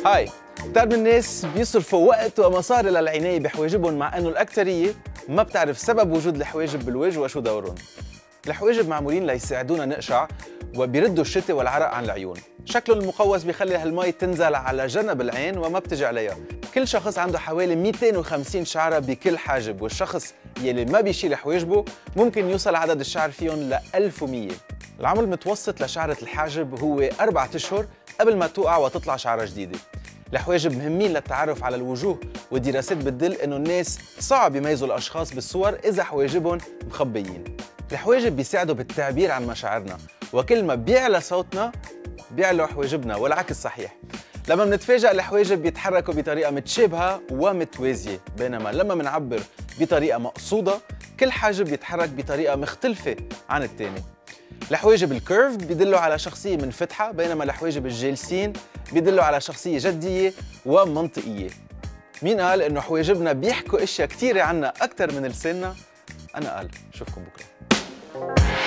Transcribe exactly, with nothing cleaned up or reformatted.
هاي، كتار من الناس بيصرفوا وقت ومصاري للعناية بحواجبهم، مع انه الأكترية ما بتعرف سبب وجود الحواجب بالوجه وشو دورهم. الحواجب معمولين ليساعدونا نقشع وبيردوا الشتاء والعرق عن العيون. شكله المقوس بيخلي هالمي تنزل على جنب العين وما بتجي عليها. كل شخص عنده حوالي مئتين وخمسين شعرة بكل حاجب، والشخص يلي ما بيشيل حواجبه ممكن يوصل عدد الشعر فيهم ل ألف ومئة. العمر المتوسط لشعرة الحاجب هو أربعة أشهر قبل ما توقع وتطلع شعرة جديدة. الحواجب مهمين للتعرف على الوجوه، والدراسات بتدل انه الناس صعب يميزوا الاشخاص بالصور اذا حواجبهم مخبيين. الحواجب بيساعدوا بالتعبير عن مشاعرنا، وكل ما بيعلى صوتنا بيعلوا حواجبنا، والعكس صحيح. لما بنتفاجئ الحواجب بيتحركوا بطريقه متشابهه ومتوازيه، بينما لما بنعبر بطريقه مقصوده كل حاجب بيتحرك بطريقه مختلفه عن الثاني. الحواجب الكيرف بيدلوا على شخصيه منفتحه، بينما الحواجب الجالسين بيدلوا على شخصيه جديه ومنطقيه. مين قال انه حواجبنا بيحكوا اشياء كثيره عنا اكثر من لساننا؟ انا قال. اشوفكم بكره.